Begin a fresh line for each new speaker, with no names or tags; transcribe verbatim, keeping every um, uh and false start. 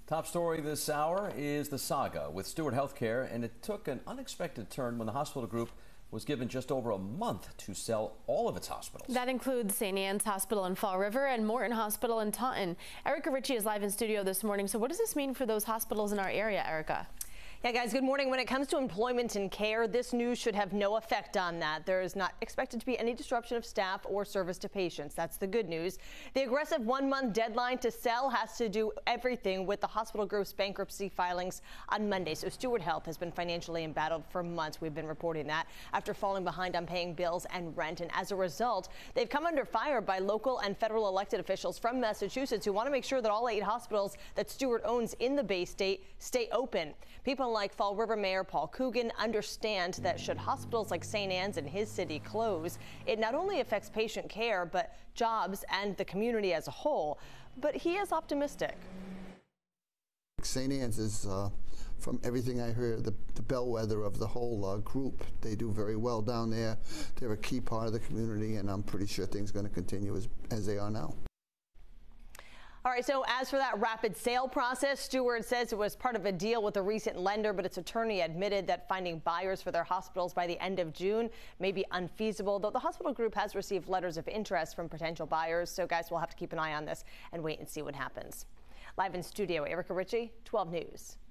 Top story this hour is the saga with Steward Healthcare, and it took an unexpected turn when the hospital group was given just over a month to sell all of its hospitals.
That includes Saint Anne's Hospital in Fall River and Morton Hospital in Taunton. Erica Ritchie is live in studio this morning. So what does this mean for those hospitals in our area, Erica?
Yeah, guys, good morning. When it comes to employment and care, this news should have no effect on that. There is not expected to be any disruption of staff or service to patients. That's the good news. The aggressive one-month deadline to sell has to do everything with the hospital group's bankruptcy filings on Monday. So Steward Health has been financially embattled for months. We've been reporting that after falling behind on paying bills and rent. And as a result, they've come under fire by local and federal elected officials from Massachusetts who want to make sure that all eight hospitals that Steward owns in the Bay State stay open. People like Fall River Mayor Paul Coogan understand that should hospitals like Saint Anne's in his city close, it not only affects patient care, but jobs and the community as a whole. But he is optimistic.
Saint Anne's is, uh, from everything I heard, the, the bellwether of the whole uh, group. They do very well down there. They're a key part of the community, and I'm pretty sure things are going to continue as, as they are now.
All right, so as for that rapid sale process, Steward says it was part of a deal with a recent lender, but its attorney admitted that finding buyers for their hospitals by the end of June may be unfeasible, though the hospital group has received letters of interest from potential buyers. So, guys, we'll have to keep an eye on this and wait and see what happens. Live in studio, Erica Ritchie, twelve News.